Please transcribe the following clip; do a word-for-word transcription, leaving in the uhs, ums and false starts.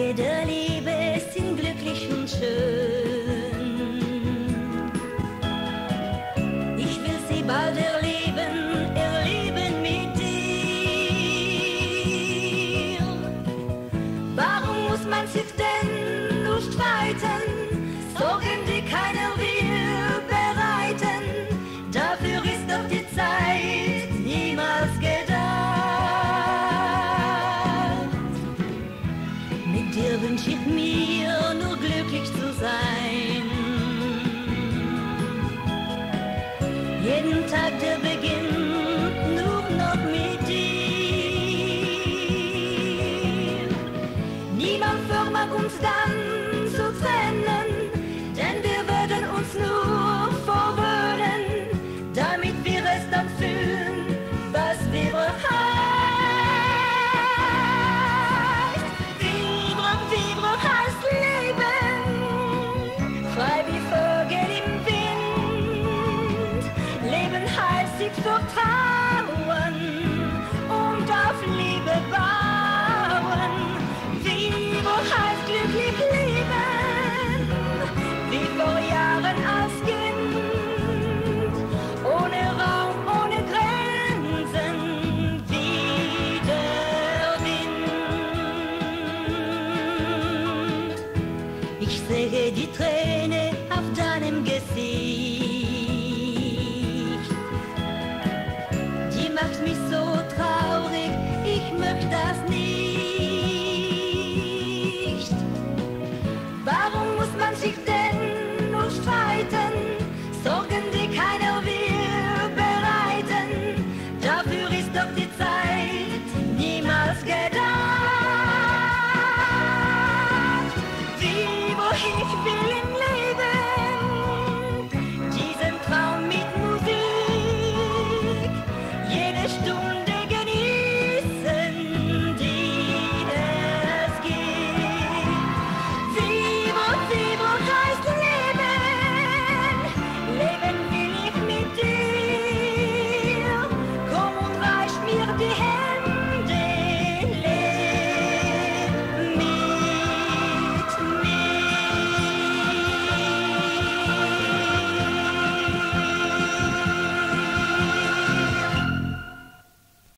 Tage der Liebe sind glücklich und schön. Ich will sie bald erleben, erleben mit dir. Warum muss man sich denn nur streiten? Sorgen, die keiner will bereiten. Dafür ist doch die Zeit niemals gedacht. Mit dir wünsch ich mir nur glücklich zu sein. Jeden Tag der beginnt nur noch mit dir. Niemand vermag uns dann zu trennen, denn wir werden uns nur verwöhnen, damit wir es dann fühlen, was Vivre heißt. Vivre, Vivre heißt Leben, frei wie Vögel im Wind. Leben heißt sich vertrauen und auf Liebe bauen. Vivre heißt glücklich leben, wie vor Jahren als Kind, ohne Raum, ohne Grenzen, wie der Wind. Ich sehe die Träne auf deinem Gesicht, die macht mich